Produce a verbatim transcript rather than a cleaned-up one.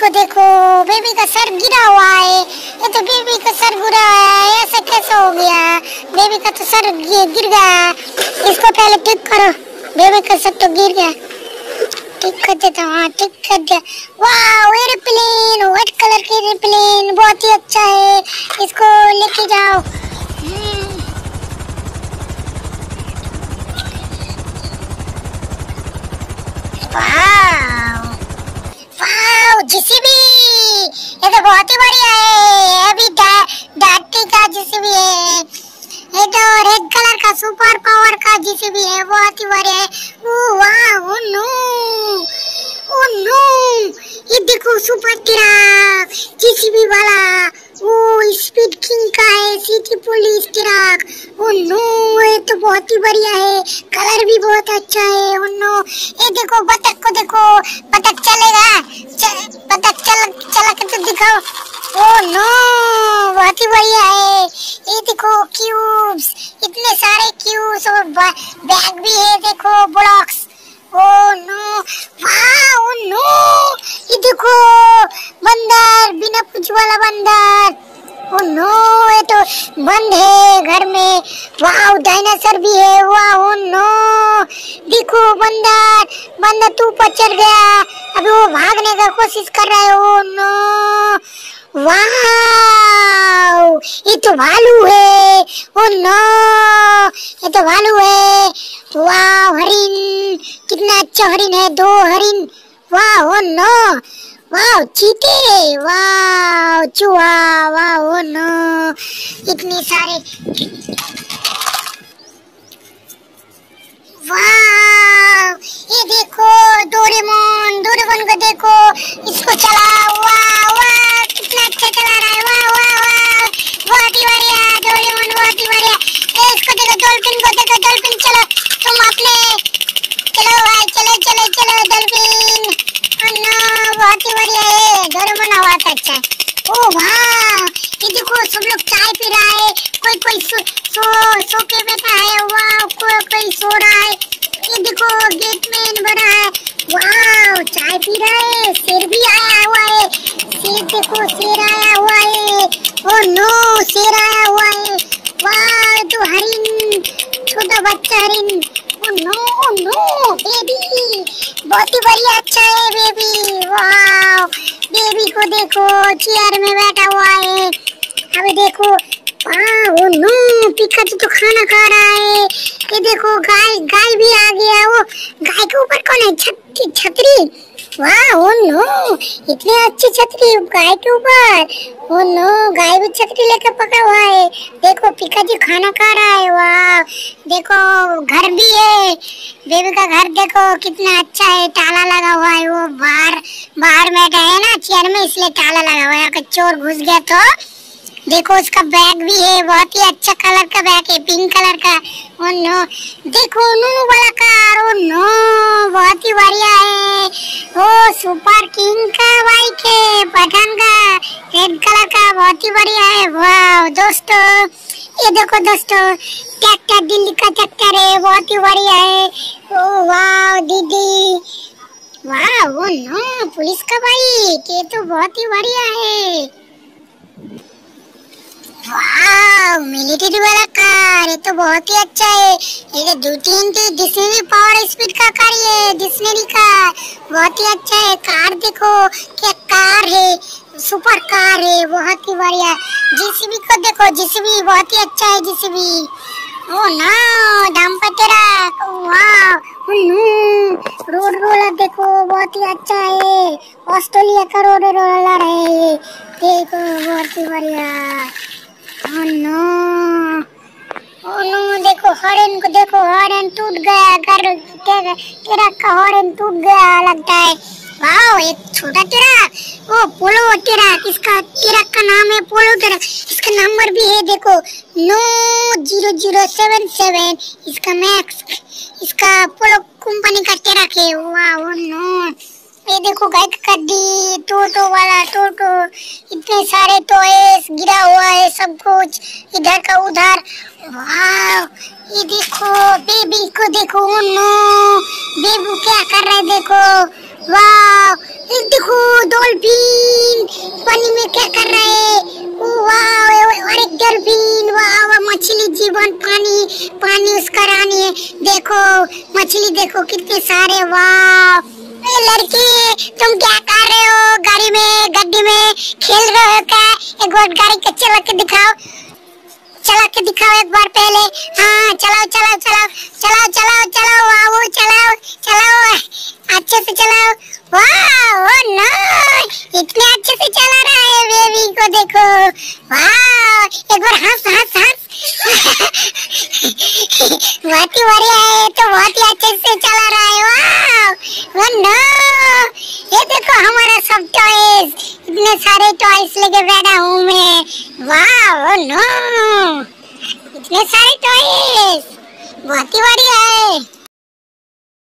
को देखो, बेबी का सर गिरा हुआ है। ये तो बेबी का सर गिरा है, ऐसा कैसे हो गया? बेबी का तो सर गिर गया, इसको पहले ठीक करो। बेबी का सर तो गिर गया, ठीक कर देता हूँ। हाँ, ठीक कर दिया। वाह, एरोप्लेन, व्हाइट कलर की एरोप्लेन, बहुत ही अच्छा है, इसको लेके जाओ। वाह वाह, जेसीबी, ये तो बहुत ही बढ़िया है। अभी डाटी का जेसीबी है, ये तो रेड कलर का सुपर पावर का जेसीबी है, बहुत ही बढ़िया है। ओ वाह, ओ नो, ओ नो, ये देखो सुपर ट्रक जेसीबी वाला, वो स्पीड किंग का है, city police truck. Oh no, ये तो बहुत ही बढ़िया है, कलर भी बहुत अच्छा है। ओ नो, ये देखो बतख को देखो, बतख चलेगा, बतख चल चला के तो दिखाओ। ओ नो, बहुत ही बढ़िया है। ये देखो क्यूब्स, इतने सारे क्यूब्स और बैग भी है, देखो ब्लॉक्स। ओ नो, वाह, ओ नो, ये देखो बंदर, बिना पूंछ वाला बंदर। ओ नो, ये तो बंद है घर में। वाह, डायनासोर भी है। वाह, ओ नो, देखो बंदर, बंदर तू ऊपर चढ़ गया, अभी वो भागने का कोशिश कर रहा है। ओ नो, वाह, ये तो भालू है। ओ नो, ये तो भालू है। वाह, हरिन, कितना अच्छा हरिन है, दो हरिन। वाह, ओ नो, वाह, चीते, वाह, चूहा, वाह, ओ नो, इतने सारे। वाह, ये देखो डोरेमोन, डोरेमोन को देखो, इसको चला। वाह वाह, कितना अच्छा चला रहा है। वाह वाह वाह, बहुत ही बढ़िया डोरेमोन, बहुत ही बढ़िया। इसको देखो, डॉल्फिन को देखो, डॉल्फिन चलो तुम अपने, चलो भाई, चलो चलो चलो डॉल्फिन। अन्ना, बहुत ही बढ़िया है, डोरेमोन आवाज अच्छा है। ओ वाह, ये देखो सब लोग चाय पी रहा है, कोई कोई सो सो, सो के बैठा है। वाह, कोई कोई सो रहा है। ये देखो गेटमैन बना है। वाह, चाय पी रहा है, शेर भी आया हुआ है, शेर देखो, शेर आया हुआ है। ओ नो, शेर आया हुआ है। वाह, तो हरिन, छोटा बच्चा हरिन। Oh no, oh no, baby, बहुत ही बढ़िया, अच्छा है बेबी। वाह, बेबी को देखो, चेयर में बैठा हुआ है। अभी देखो, वाह, ओ नो, पिकाचू तो खाना खा रहा है। ये देखो गाय, गाय भी आ गया। वो गाय के ऊपर कौन है? छतरी, छतरी। वाह, ओ नो, इतनी अच्छी छतरी गाय के ऊपर। ओ नो, गाय भी छतरी लेकर पका हुआ है। देखो पिकाचू खाना खा रहा है। वाह, देखो घर भी है, बेबी का घर देखो कितना अच्छा है, ताला लगा हुआ है। वो बाहर बाहर बैठा है ना चेयर में, इसलिए ताला लगा हुआ है, अगर चोर घुस गया तो। देखो उसका बैग भी है, बहुत ही अच्छा कलर का बैग है, पिंक कलर का। ओ नो, देखो नूनू वाला कार। ओ नो, बहुत ही बढ़िया है। ओ सुपर किंग का बाइक है, पठान का, रेड कलर का, बहुत ही बढ़िया है। वाह दोस्तों, ये देखो दोस्तों, ट्रैक्टर, दिल्ली का ट्रैक्टर है, बहुत ही बढ़िया है। ओ वाह दीदी, वाह, ओ नो, पुलिस का बाइक, ये तो बहुत ही बढ़िया है। वाह, मिलिट्री वाला कार, ये तो बहुत ही अच्छा है। ये दो तीन डिस्नी पावर स्पीड का कार, ये डिस्नी का बहुत ही अच्छा है। कार देखो क्या कार है, सुपर कार है, बहुत ही बढ़िया। जेसीबी को देखो, जेसीबी बहुत ही अच्छा है, जेसीबी। ओ ना, डंपर ट्रक, वाह, रोड रोलर देखो, बहुत ही अच्छा है, ऑस्ट्रेलिया का रोड रोलर है, देखो बहुत ही बढ़िया। ओ नो, ओ नो, देखो हॉर्न को देखो, हॉर्न टूट गया, कर ट्रक का हॉर्न टूट गया लगता है। वाह, एक छोटा ट्रक, वो पोलो ट्रक, इसका ट्रक का नाम है पोलो ट्रक, इसका नंबर भी है देखो, नौ जीरो जीरो सेवन सेवन, इसका मैक्स, इसका पोलो कंपनी का ट्रक है। वाह, ओ नो, ये देखो गाय का गड्डी, टोटो वाला टोटो, इतने सारे टॉयज गिरा हुआ है, सब कुछ इधर का उधर। वाह, ये देखो बेबी को देखो, ओ नो, बेबू क्या कर रहे देखो। वाह, ये देखो डॉल्फिन, पानी में क्या कर रहा है? वाह, अरे डॉल्फिन, वाह मछली जीवन, पानी पानी उसका रानी है। देखो मछली देखो कितने सारे, वाह। ए लड़की तुम क्या कर रहे हो? गाड़ी में गड्डी में खेल रहे हो क्या? एक बार गाड़ी के चला के दिखाओ, चला के दिखाओ एक बार पहले। हाँ चलाओ चलाओ चलाओ चलाओ चलाओ चलाओ, वाह चलाओ चलाओ, अच्छे से चलाओ। वाह ओ नो, इतने अच्छे से चला रहा है बेबी को, देखो। वाह एक बार हंस हंस हंस बहुत ही बढ़िया है, तो बहुत ही अच्छे से चला रहा है। वाह ओ नो, ये देखो हमारा सब टॉयज, इतने सारे टॉयज लेके बैठा हूँ मैं। वाह ओ नो, इतने सारे टॉयज, बहुत ही बढ़िया है।